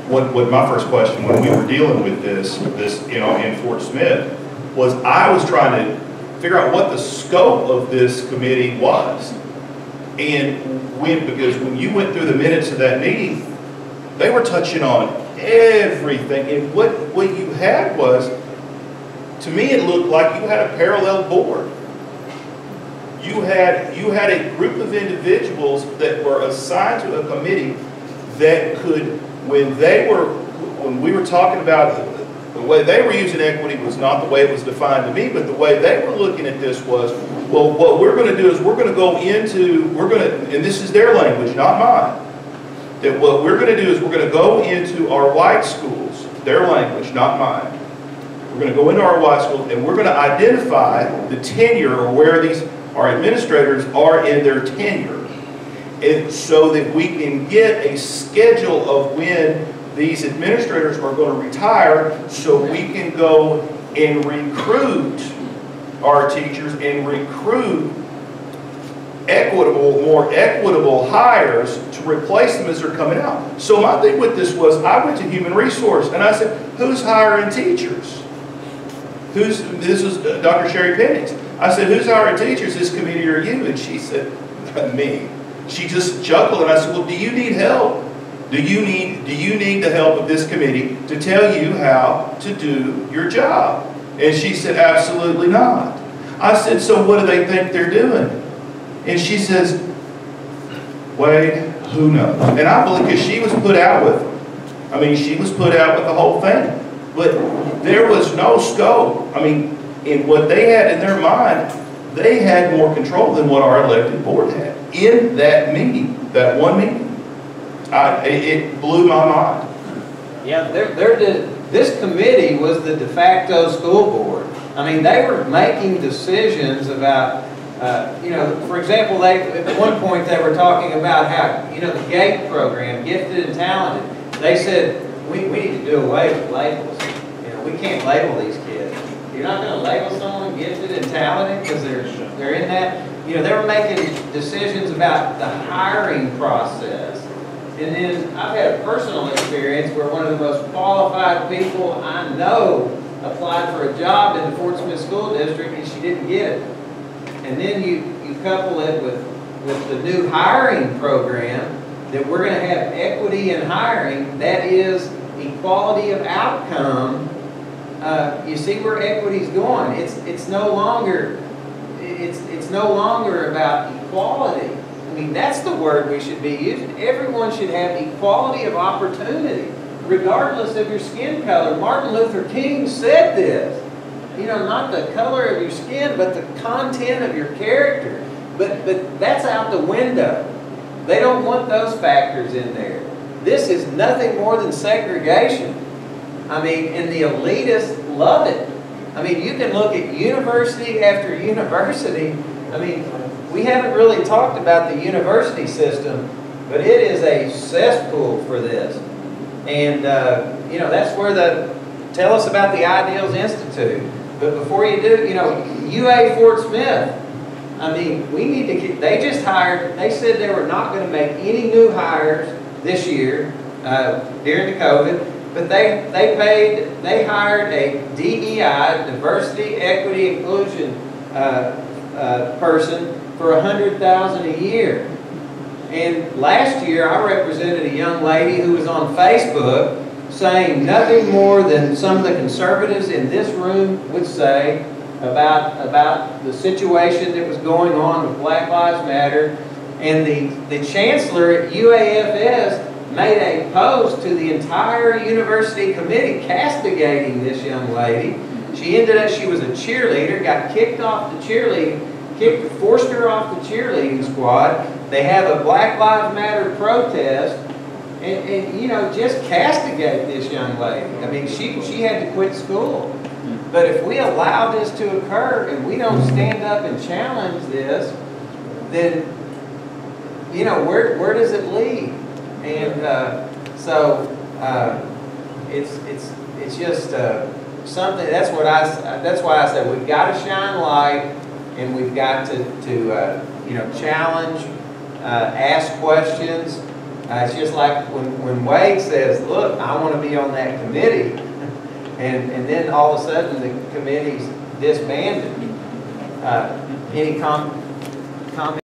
what my first question when we were dealing with this, you know, in Fort Smith, was I was trying to figure out what the scope of this committee was. And because when you went through the minutes of that meeting, they were touching on everything. And what you had was, to me, it looked like you had a parallel board. You had a group of individuals that were assigned to a committee that could, when we were talking about the way they were using equity was not the way it was defined to me, but the way they were looking at this was, well, what we're going to do is we're going to go into, and this is their language, not mine, that what we're going to do is we're going to go into our white schools, their language, not mine. We're going to go into our white schools and we're going to identify the tenure or where our administrators are in their tenure, and so that we can get a schedule of when these administrators are going to retire, so we can go and recruit our teachers and recruit more equitable hires to replace them as they're coming out. So my thing with this was, I went to Human Resource and I said, who's hiring teachers? This was Dr. Sherry Pennings. I said, who's hiring teachers, this committee or you? And she said, me. She just chuckled and I said, well, do you need help? Do you need the help of this committee to tell you how to do your job? And she said, absolutely not. I said, so what do they think they're doing? And she says, Wade, who knows? And I believe, because she was put out with them. I mean, she was put out with the whole thing. But there was no scope. I mean, in what they had in their mind, they had more control than what our elected board had in that meeting, that one meeting. It blew my mind. Yeah, this committee was the de facto school board. I mean, they were making decisions about, you know, for example, at one point they were talking about how, you know, the GATE program, gifted and talented, they said, we need to do away with labels. You know, we can't label these kids. You're not going to label someone gifted and talented because they're in that. You know, they were making decisions about the hiring process. And then I've had a personal experience where one of the most qualified people I know applied for a job in the Fort Smith School District and she didn't get it. And then you couple it with the new hiring program that we're going to have equity in hiring, that is equality of outcome. You see where equity's going. It's no longer about equality. I mean, that's the word we should be using. Everyone should have equality of opportunity, regardless of your skin color. Martin Luther King said this. You know, not the color of your skin, but the content of your character. But that's out the window. They don't want those factors in there. This is nothing more than segregation. I mean, and the elitists love it. I mean, you can look at university after university. I mean, we haven't really talked about the university system, but it is a cesspool for this. And, you know, that's where tell us about the Ideals Institute. But before you do, you know, UA Fort Smith, I mean, we need to get, they just hired, they said they were not going to make any new hires this year during the COVID, but they hired a DEI, Diversity, Equity, Inclusion person for $100,000 a year. And last year I represented a young lady who was on Facebook saying nothing more than some of the conservatives in this room would say about the situation that was going on with Black Lives Matter. And the chancellor at UAFS made a post to the entire university committee castigating this young lady. She was a cheerleader, got kicked off the cheerleading, forced her off the cheerleading squad. They have a Black Lives Matter protest, and you know, just castigate this young lady. I mean, she had to quit school. But if we allow this to occur and we don't stand up and challenge this, then you know, where does it lead? And it's just something. That's why I said we've got to shine light, and we've got to you know, challenge, ask questions, It's just like when Wade says, look, I want to be on that committee, and then all of a sudden the committee's disbanded. Any comment?